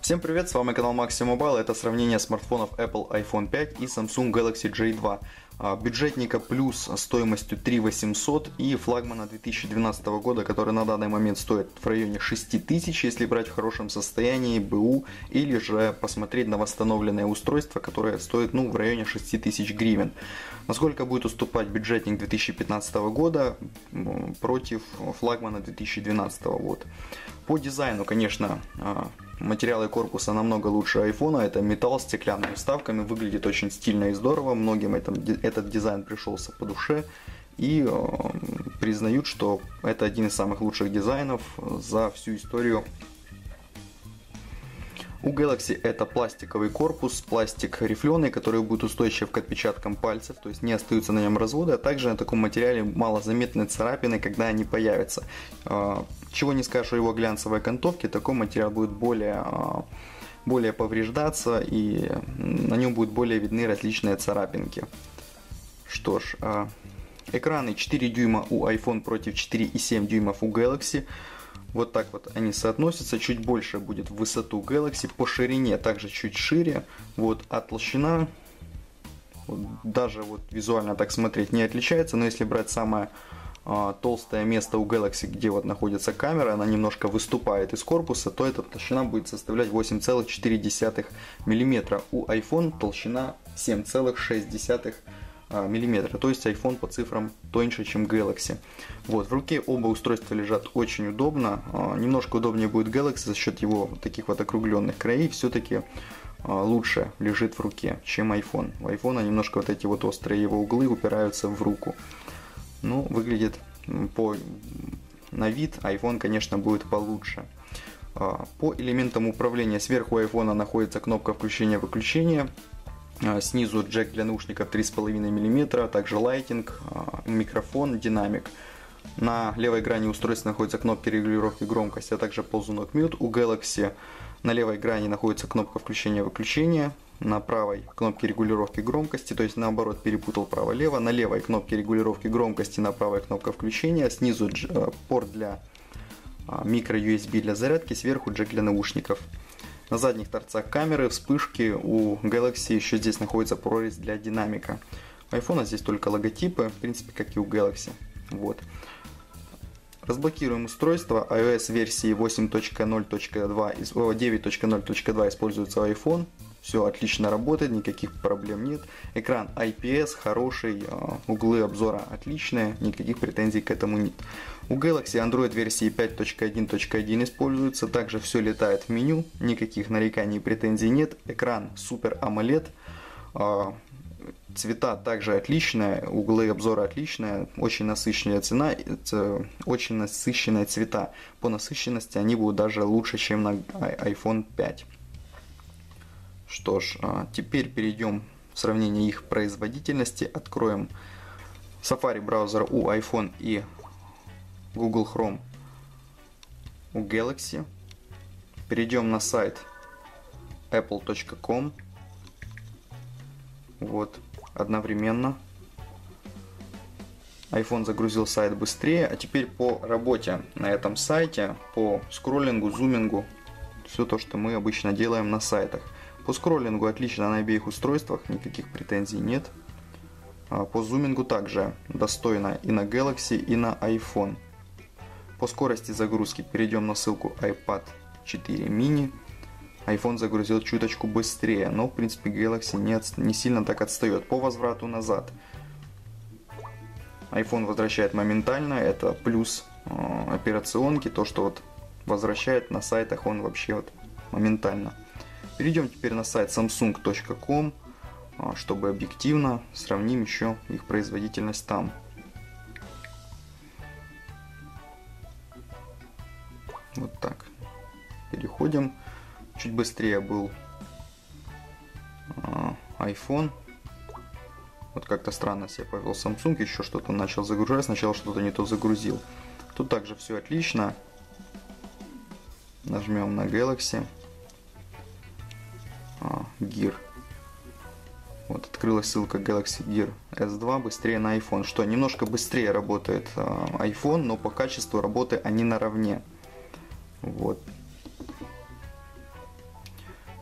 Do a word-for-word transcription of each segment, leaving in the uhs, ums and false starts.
Всем привет, с вами канал Maxi Mobile, это сравнение смартфонов Apple iPhone пять и Samsung Galaxy J два. Бюджетника плюс стоимостью три тысячи восемьсот и флагмана две тысячи двенадцатого года, который на данный момент стоит в районе шесть тысяч, если брать в хорошем состоянии, БУ, или же посмотреть на восстановленное устройство, которое стоит ну, в районе шесть тысяч гривен. Насколько будет уступать бюджетник две тысячи пятнадцатого года против флагмана две тысячи двенадцатого года? По дизайну, конечно, материалы корпуса намного лучше айфона. Это металл с стеклянными вставками, выглядит очень стильно и здорово. Многим этом, этот дизайн пришелся по душе и э, признают, что это один из самых лучших дизайнов за всю историю. У Galaxy это пластиковый корпус, пластик рифленый, который будет устойчив к отпечаткам пальцев, то есть не остаются на нем разводы, а также на таком материале малозаметны царапины, когда они появятся. Чего не скажешь о его глянцевой окантовке, такой материал будет более, более повреждаться и на нем будут более видны различные царапинки. Что ж, экраны четыре дюйма у iPhone против четыре и семь дюймов у Galaxy. Вот так вот они соотносятся, чуть больше будет в высоту Galaxy, по ширине также чуть шире, вот, а толщина, вот, даже вот визуально так смотреть не отличается, но если брать самое а, толстое место у Galaxy, где вот находится камера, она немножко выступает из корпуса, то эта толщина будет составлять восемь целых четыре десятых миллиметра, у iPhone толщина семь целых шесть десятых миллиметра, то есть iPhone по цифрам тоньше, чем Galaxy. Вот, в руке оба устройства лежат очень удобно, немножко удобнее будет Galaxy за счет его таких вот округленных краев, все-таки лучше лежит в руке, чем iPhone. У iPhone немножко вот эти вот острые его углы упираются в руку. Ну, выглядит по на вид iPhone, конечно, будет получше. По элементам управления сверху iPhone находится кнопка включения-выключения. Снизу джек для наушников три и пять миллиметра, также лайтинг, микрофон, динамик. На левой грани устройства находятся кнопки регулировки громкости, а также ползунок mute. У Galaxy на левой грани находится кнопка включения-выключения, на правой кнопки регулировки громкости, то есть наоборот перепутал право-лево. На левой кнопке регулировки громкости, на правой кнопка включения, снизу порт для микро ю эс би для зарядки, сверху джек для наушников. На задних торцах камеры, вспышки, у Galaxy еще здесь находится прорезь для динамика. У iPhone здесь только логотипы, в принципе, как и у Galaxy. Вот. Разблокируем устройство. iOS версии восемь точка ноль точка два, девять точка ноль точка два используется iPhone. Все отлично работает, никаких проблем нет. Экран ай пи эс хороший, углы обзора отличные, никаких претензий к этому нет. У Galaxy Android версии пять точка один точка один используется, также все летает в меню, никаких нареканий и претензий нет. Экран Super AMOLED, цвета также отличные, углы обзора отличные, очень насыщенная цена, очень насыщенные цвета. По насыщенности они будут даже лучше, чем на iPhone пять. Что ж, теперь перейдем в сравнение их производительности. Откроем Safari браузер у iPhone и Google Chrome у Galaxy. Перейдем на сайт apple точка ком. Вот, одновременно. iPhone загрузил сайт быстрее. А теперь по работе на этом сайте, по скроллингу, зумингу, все то, что мы обычно делаем на сайтах. По скроллингу отлично на обеих устройствах, никаких претензий нет. По зумингу также достойно и на Galaxy, и на iPhone. По скорости загрузки перейдем на ссылку iPad четыре mini. iPhone загрузил чуточку быстрее, но в принципе Galaxy не, от, не сильно так отстает. По возврату назад iPhone возвращает моментально, это плюс э, операционки, то что вот возвращает на сайтах он вообще вот моментально. Перейдем теперь на сайт samsung точка ком, чтобы объективно сравним еще их производительность там. Вот так. Переходим. Чуть быстрее был iPhone. Вот как-то странно себя повел Samsung, еще что-то начал загружать, сначала что-то не то загрузил. Тут также все отлично. Нажмем на Galaxy. Gear. Вот открылась ссылка Galaxy Gear эс два, быстрее на iPhone. Что, немножко быстрее работает iPhone, но по качеству работы они наравне. Вот.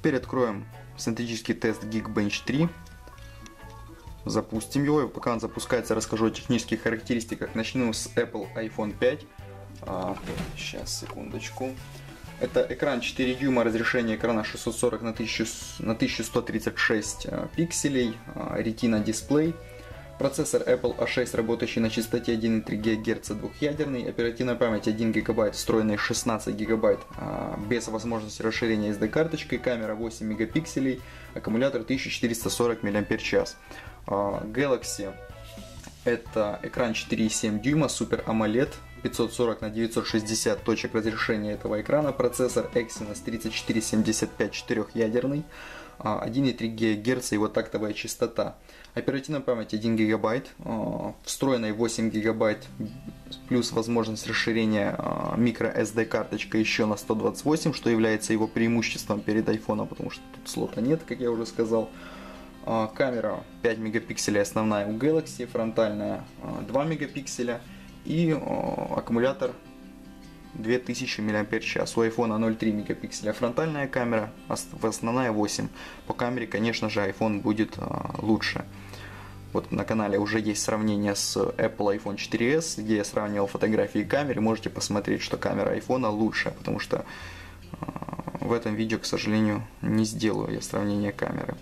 Теперь откроем синтетический тест Geekbench три. Запустим его, и пока он запускается, расскажу о технических характеристиках. Начну с Apple iPhone пять. А, сейчас, секундочку. Это экран четыре дюйма, разрешение экрана шестьсот сорок на тысячу сто тридцать шесть пикселей, Retina дисплей. Процессор Apple а шесть, работающий на частоте один и три гигагерца, двухъядерный. Оперативная память один гигабайт, встроенная шестнадцать гигабайт, без возможности расширения эс ди-карточкой. Камера восемь мегапикселей, аккумулятор тысяча четыреста сорок мАч. Galaxy это экран четыре и семь дюйма, Super AMOLED, пятьсот сорок на девятьсот шестьдесят точек разрешения этого экрана. Процессор Exynos тридцать четыре семьдесят пять, четырехъядерный, один и три гигагерца его тактовая частота. Оперативная память один гигабайт, встроенная восемь гигабайт, плюс возможность расширения microэс ди-карточкой еще на сто двадцать восемь, что является его преимуществом перед iPhone, потому что тут слота нет, как я уже сказал. Камера пять мегапикселей основная у Galaxy, фронтальная два мегапикселя и аккумулятор две тысячи мАч. У iPhone ноль целых три мегапикселя фронтальная камера, основная восемь. По камере, конечно же, iPhone будет лучше. Вот на канале уже есть сравнение с Apple iPhone четыре эс, где я сравнивал фотографии камеры. Можете посмотреть, что камера iPhone лучше, потому что в этом видео, к сожалению, не сделаю я сравнение камеры.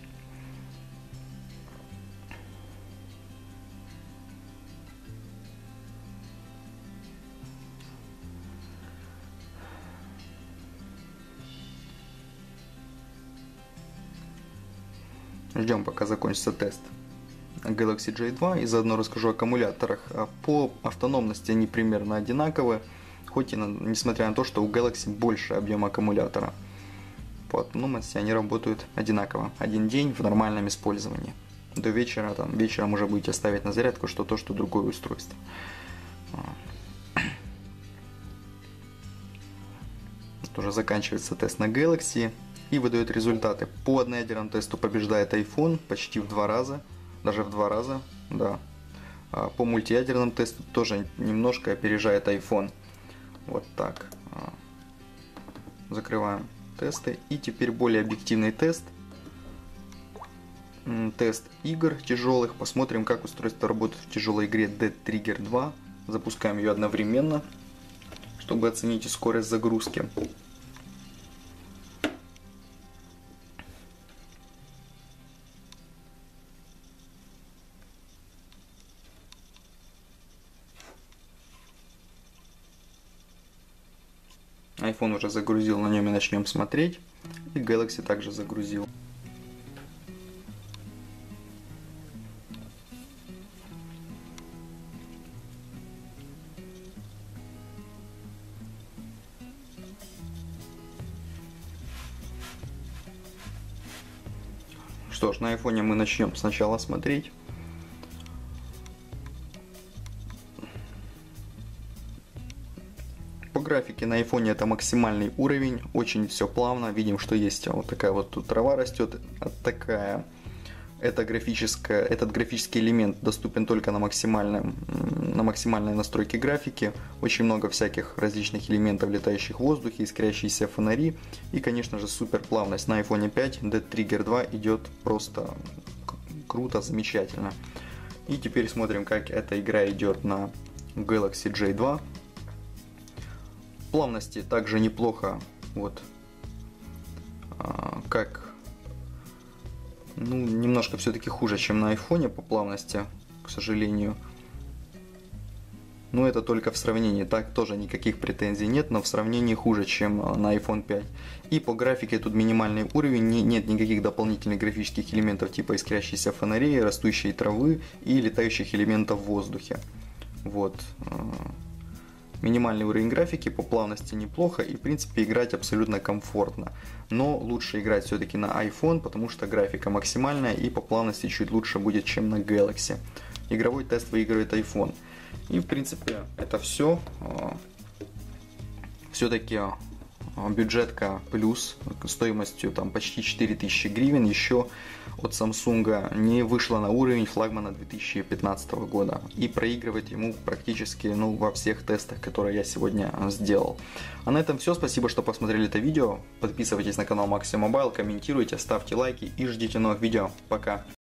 Ждем, пока закончится тест Galaxy джей два, и заодно расскажу о аккумуляторах. По автономности они примерно одинаковы, хоть и на, несмотря на то, что у Galaxy больше объем аккумулятора. По автономности они работают одинаково. Один день в нормальном использовании. До вечера, там, вечером уже будете ставить на зарядку что то, что другое устройство. Вот уже заканчивается тест на Galaxy. И выдает результаты. По одноядерному тесту побеждает iPhone почти в два раза, даже в два раза, да. А по мультиядерному тесту тоже немножко опережает iPhone. Вот так. Закрываем тесты. И теперь более объективный тест. Тест игр тяжелых. Посмотрим, как устройство работает в тяжелой игре Dead Trigger два. Запускаем ее одновременно, чтобы оценить скорость загрузки. iPhone уже загрузил, на нем и начнем смотреть. И Galaxy также загрузил. Что ж, на iPhone мы начнем сначала смотреть. По графике на iPhone это максимальный уровень, очень все плавно. Видим, что есть вот такая вот тут трава растет, такая. Это графическая, этот графический элемент доступен только на максимальном, на максимальной настройке графики. Очень много всяких различных элементов, летающих в воздухе, искрящиеся фонари и, конечно же, супер плавность. На iPhone пять Dead Trigger два идет просто круто, замечательно. И теперь смотрим, как эта игра идет на Galaxy джей два. Плавности также неплохо, вот, а, как, ну, немножко все-таки хуже, чем на iPhone по плавности, к сожалению. Но это только в сравнении, так тоже никаких претензий нет, но в сравнении хуже, чем на iPhone пять. И по графике тут минимальный уровень, не, нет никаких дополнительных графических элементов типа искрящейся фонарей, растущей травы и летающих элементов в воздухе. Вот. Минимальный уровень графики, по плавности неплохо и в принципе играть абсолютно комфортно. Но лучше играть все-таки на iPhone, потому что графика максимальная и по плавности чуть лучше будет, чем на Galaxy. Игровой тест выигрывает iPhone. И в принципе это все. Все-таки бюджетка плюс стоимостью там почти четыре тысячи гривен еще от Samsung не вышла на уровень флагмана две тысячи пятнадцатого года, и проигрывать ему практически ну, во всех тестах, которые я сегодня сделал. А на этом все, спасибо, что посмотрели это видео, подписывайтесь на канал Maxi Mobile, комментируйте, ставьте лайки и ждите новых видео, пока!